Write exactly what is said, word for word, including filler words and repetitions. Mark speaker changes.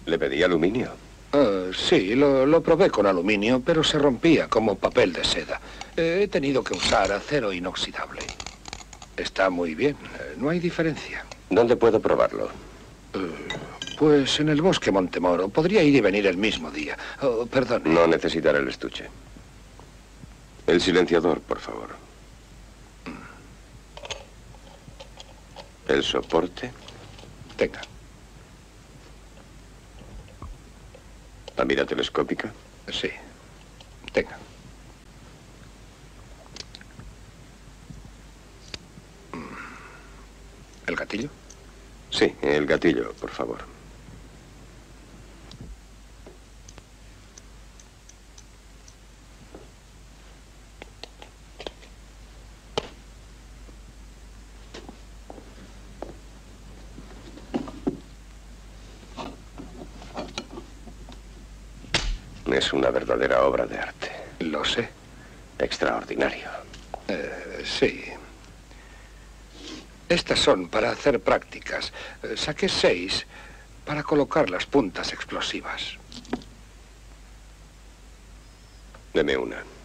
Speaker 1: ¿Le pedí aluminio?
Speaker 2: Uh, sí, lo, lo probé con aluminio, pero se rompía como papel de seda. Eh, he tenido que usar acero inoxidable. Está muy bien, eh, no hay diferencia.
Speaker 1: ¿Dónde puedo probarlo?
Speaker 2: Uh, pues en el bosque Montemoro. Podría ir y venir el mismo día. Oh, perdón.
Speaker 1: No necesitaré el estuche. El silenciador, por favor. El soporte.
Speaker 2: Tenga.
Speaker 1: ¿La mira telescópica?
Speaker 2: Sí. Tenga. ¿El gatillo?
Speaker 1: Sí, el gatillo, por favor. Es una verdadera obra de arte.
Speaker 2: Lo sé.
Speaker 1: Extraordinario.
Speaker 2: Eh, sí. Estas son para hacer prácticas. Eh, saqué seis para colocar las puntas explosivas.
Speaker 1: Deme una.